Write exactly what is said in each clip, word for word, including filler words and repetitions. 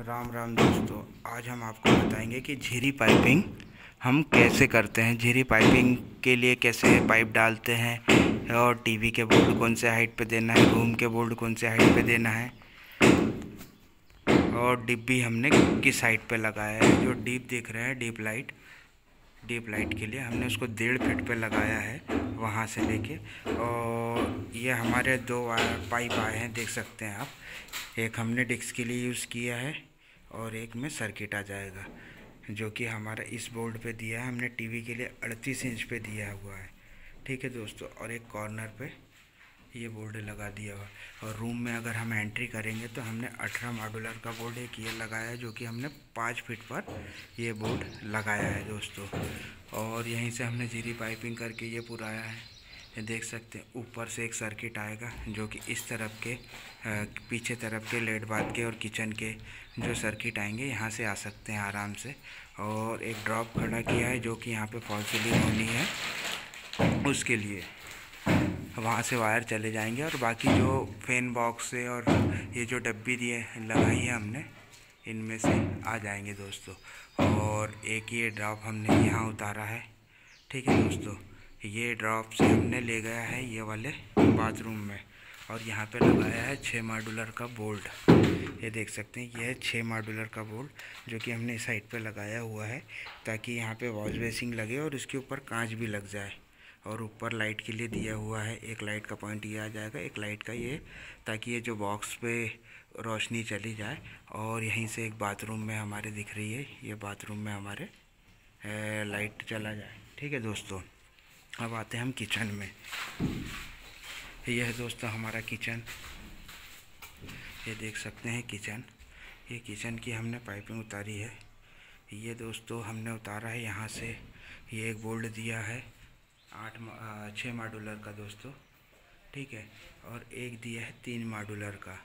राम राम दोस्तों, आज हम आपको बताएंगे कि झिरी पाइपिंग हम कैसे करते हैं। झिरी पाइपिंग के लिए कैसे पाइप डालते हैं और टीवी के बोर्ड कौन से हाइट पे देना है, रूम के बोर्ड कौन से हाइट पे देना है और डिब्बी हमने किस हाइट पे लगाया है। जो डीप दिख रहे हैं, डीप लाइट, डीप लाइट के लिए हमने उसको डेढ़ फीट पे लगाया है वहाँ से लेके। और ये हमारे दो पाइप आए हैं, देख सकते हैं आप। एक हमने डिस्क के लिए यूज़ किया है और एक में सर्किट आ जाएगा, जो कि हमारा इस बोर्ड पे दिया है हमने टीवी के लिए अड़तीस इंच पे दिया हुआ है। ठीक है दोस्तों, और एक कॉर्नर पे ये बोर्ड लगा दिया हुआ। और रूम में अगर हम एंट्री करेंगे तो हमने अठारह मॉड्यूलर का बोर्ड एक ये लगाया है, जो कि हमने पाँच फीट पर ये बोर्ड लगाया है दोस्तों। और यहीं से हमने जीरी पाइपिंग करके ये पुराया है, ये देख सकते हैं। ऊपर से एक सर्किट आएगा जो कि इस तरफ के पीछे तरफ के लेट बाथ के और किचन के जो सर्किट आएंगे यहाँ से आ सकते हैं आराम से। और एक ड्रॉप खड़ा किया है जो कि यहाँ पे फॉल सीलिंग होनी है, उसके लिए वहाँ से वायर चले जाएंगे। और बाकी जो फैन बॉक्स है और ये जो डब्बी दिए लगाई है हमने, इनमें से आ जाएंगे दोस्तों। और एक ये ड्रॉप हमने यहाँ उतारा है। ठीक है दोस्तों, ये ड्रॉप से हमने ले गया है ये वाले बाथरूम में और यहाँ पे लगाया है छः मॉड्यूलर का बोल्ट। ये देख सकते हैं, ये है छः मॉड्यूलर का बोल्ट जो कि हमने इस साइड पे लगाया हुआ है ताकि यहाँ पे वॉश बेसिंग लगे और इसके ऊपर कांच भी लग जाए। और ऊपर लाइट के लिए दिया हुआ है, एक लाइट का पॉइंट ये आ जाएगा, एक लाइट का ये, ताकि ये जो बॉक्स पे रोशनी चली जाए। और यहीं से एक बाथरूम में हमारे दिख रही है, ये बाथरूम में हमारे लाइट चला जाए। ठीक है दोस्तों, अब आते हैं हम किचन में। यह है दोस्तों हमारा किचन, ये देख सकते हैं किचन। ये किचन की हमने पाइपिंग उतारी है। ये दोस्तों हमने उतारा है यहाँ से। ये एक बोल्ट दिया है आठ छः मॉड्यूलर का दोस्तों, ठीक है। और एक दिया है तीन मॉड्यूलर का।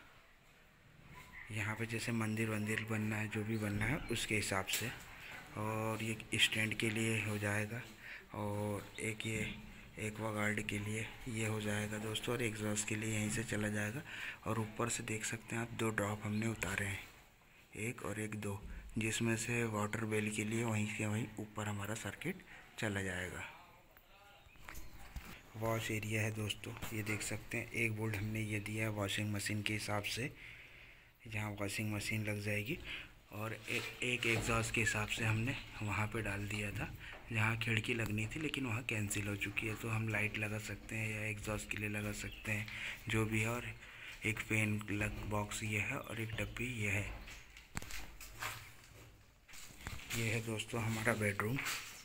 यहाँ पे जैसे मंदिर वंदिर बनना है, जो भी बनना है उसके हिसाब से। और ये स्टैंड के लिए हो जाएगा और एक ये एक्वागार्ड के लिए ये हो जाएगा दोस्तों। और एग्जॉस्ट के लिए यहीं से चला जाएगा। और ऊपर से देख सकते हैं आप, दो ड्रॉप हमने उतारे हैं, एक और एक दो, जिसमें से वाटर बेल के लिए वहीं से वहीं ऊपर हमारा सर्किट चला जाएगा। वॉश एरिया है दोस्तों, ये देख सकते हैं। एक बोल्ट हमने ये दिया है वॉशिंग मशीन के हिसाब से, जहाँ वॉशिंग मशीन लग जाएगी। और एक एक एग्जॉस्ट के हिसाब से हमने वहाँ पे डाल दिया था जहाँ खिड़की लगनी थी, लेकिन वहाँ कैंसिल हो चुकी है। तो हम लाइट लगा सकते हैं या एग्जॉस्ट के लिए लगा सकते हैं, जो भी है। और एक फैन लग बॉक्स ये है और एक डब्बी ये है। ये है दोस्तों हमारा बेडरूम।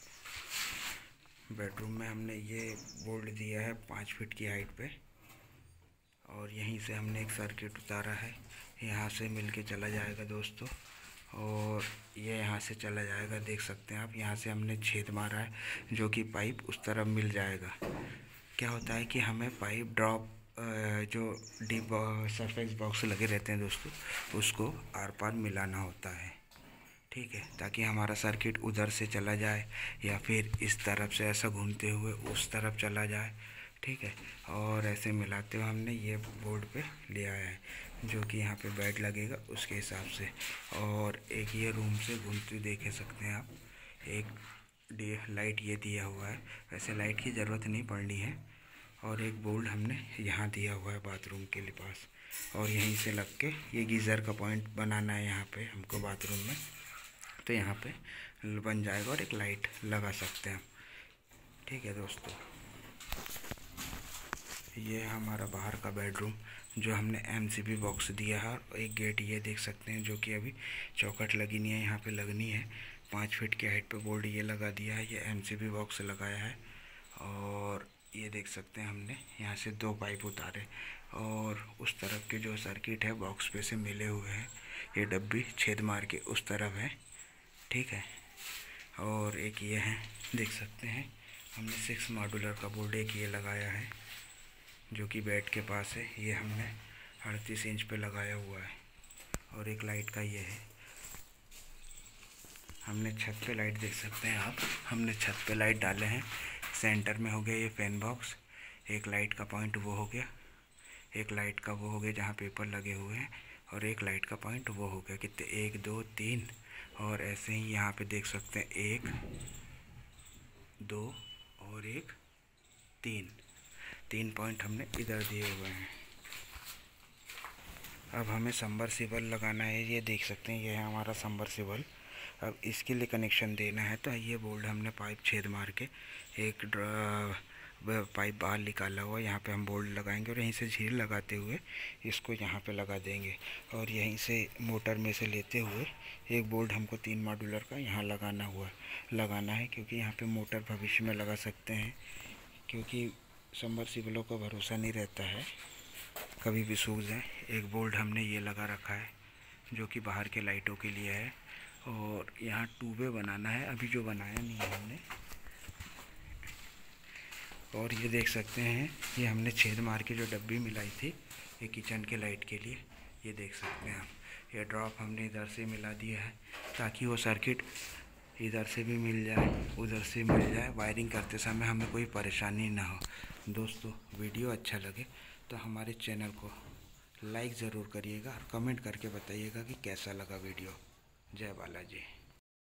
बेडरूम में हमने ये बोल्ट दिया है पाँच फीट की हाइट पे। और यहीं से हमने एक सर्किट उतारा है, यहाँ से मिल के चला जाएगा दोस्तों। और ये यहाँ से चला जाएगा, देख सकते हैं आप। यहाँ से हमने छेद मारा है जो कि पाइप उस तरफ मिल जाएगा। क्या होता है कि हमें पाइप ड्रॉप जो डीप सरफेस बॉक्स लगे रहते हैं दोस्तों, उसको आर पार मिलाना होता है। ठीक है, ताकि हमारा सर्किट उधर से चला जाए या फिर इस तरफ से ऐसा घूमते हुए उस तरफ चला जाए। ठीक है, और ऐसे मिलाते हुए हमने ये बोर्ड पे ले आया है, जो कि यहाँ पे बेड लगेगा उसके हिसाब से। और एक ये रूम से घूमते हुए देख सकते हैं आप, एक डे लाइट ये दिया हुआ है। वैसे लाइट की ज़रूरत नहीं पड़नी है। और एक बोल्ट हमने यहाँ दिया हुआ है बाथरूम के लिए पास। और यहीं से लग के ये गीज़र का पॉइंट बनाना है यहाँ पे हमको बाथरूम में, तो यहाँ पे बन जाएगा। और एक लाइट लगा सकते हैं। ठीक है दोस्तों, ये है हमारा बाहर का बेडरूम, जो हमने एमसीबी बॉक्स दिया है। और एक गेट ये देख सकते हैं, जो कि अभी चौखट लगी नहीं है, यहाँ पे लगनी है। पाँच फीट की हाइट पे बोल्ट ये लगा दिया है, ये एमसीबी बॉक्स लगाया है। और ये देख सकते हैं हमने यहाँ से दो पाइप उतारे और उस तरफ के जो सर्किट है बॉक्स पे से मिले हुए हैं। ये डब्बी छेद मार के उस तरफ है। ठीक है, और एक ये है, देख सकते हैं हमने सिक्स मॉड्यूलर का बोर्ड एक ये लगाया है, जो कि बेड के पास है। ये हमने अड़तीस इंच पे लगाया हुआ है। और एक लाइट का ये है। हमने छत पे लाइट देख सकते हैं आप, हमने छत पे लाइट डाले हैं। सेंटर में हो गया ये फैन बॉक्स, एक लाइट का पॉइंट वो हो गया, एक लाइट का वो हो गया जहाँ पेपर लगे हुए हैं। और एक लाइट का पॉइंट वो हो गया कितने, एक दो तीन, और ऐसे ही यहाँ पे देख सकते हैं एक दो और एक तीन, तीन पॉइंट हमने इधर दिए हुए हैं। अब हमें सबमर्सिबल लगाना है, ये देख सकते हैं ये है हमारा सबमर्सिबल। अब इसके लिए कनेक्शन देना है तो ये बोल्ट हमने पाइप छेद मार के एक पाइप बाहर निकाला हुआ, यहाँ पे हम बोल्ट लगाएंगे और यहीं से झील लगाते हुए इसको यहाँ पे लगा देंगे, और यहीं से मोटर में से लेते हुए एक बोल्ट हमको तीन मॉड्यूलर का यहाँ लगाना हुआ लगाना है, क्योंकि यहाँ पे मोटर भविष्य में लगा सकते हैं, क्योंकि सबमर्सिबलों का भरोसा नहीं रहता है, कभी भी सूख जाए। एक बोल्ट हमने ये लगा रखा है जो कि बाहर के लाइटों के लिए है, और यहाँ टूबे बनाना है, अभी जो बनाया नहीं है हमने। और ये देख सकते हैं ये हमने छेद मार के जो डब्बी मिलाई थी ये किचन के लाइट के लिए, ये देख सकते हैं आप। ये ड्रॉप हमने इधर से मिला दिया है ताकि वो सर्किट इधर से भी मिल जाए उधर से मिल जाए, वायरिंग करते समय हमें कोई परेशानी ना हो। दोस्तों वीडियो अच्छा लगे तो हमारे चैनल को लाइक ज़रूर करिएगा और कमेंट करके बताइएगा कि कैसा लगा वीडियो। जय बालाजी।